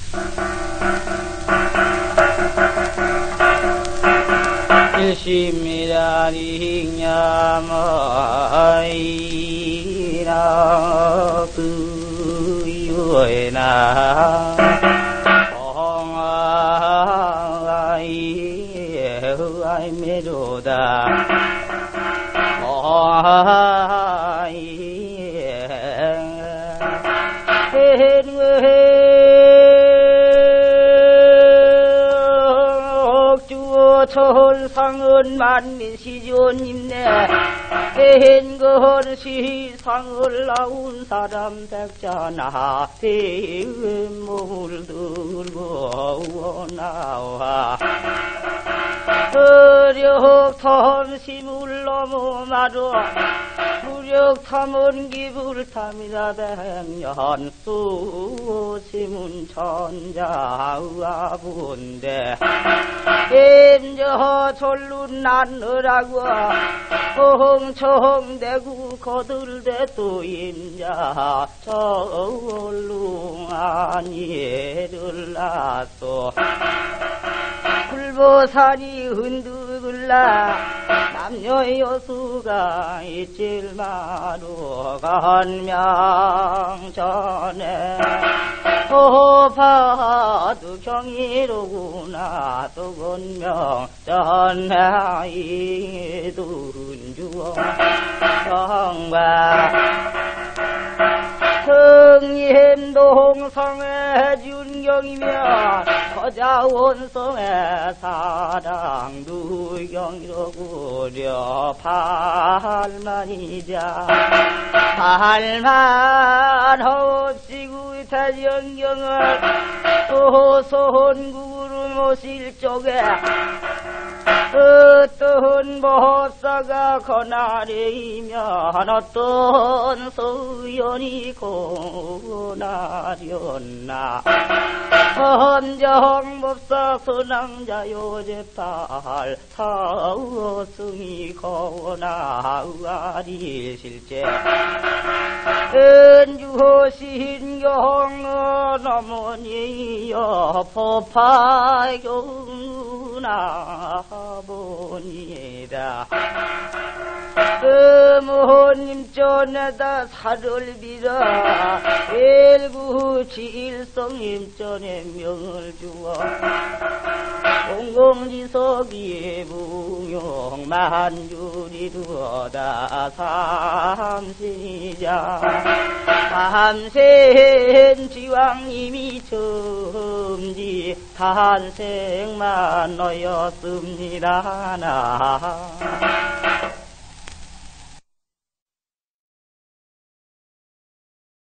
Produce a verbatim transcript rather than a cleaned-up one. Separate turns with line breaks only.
일심이라리냐마이나 그유에나 엉아이 메로다 엉아이 천상은 만민시존님네 행건 시상을 나온 사람 백자나 대은 몸을 들고 나와 어력탐 심을 넘어 마루 무력탐은 기불탐이다 백년 수심은 천자와 본데 임저 졸룬 난느라고 홍청대구 거들대 또 임자 절룽한 예를 낳소 불보산이 흔들라 남녀 여수가 있질 마루 간명전에 호파도 경이로구나 또 건명전에 이둔주어 정과 성림동성의 준경이며 서자원성의 사랑두경이로구려 팔만이자 팔만 없이 구타정경을 소손구로 모실 쪽에 어떤 법사가 거나리면 어떤 소연이 고나렸나 헌정법사 선왕자 요제팔 사우승이 거나으아리 실제 은주신경은 어머니여 포파경나 보니다 어머님 전에다 살을 빌어 일구칠성님 전에 명을 주어 공공지석이에 붕용 만주리 두어다 삼신이자 삼신 지왕님이 처음지 탄생만 너였습니다 나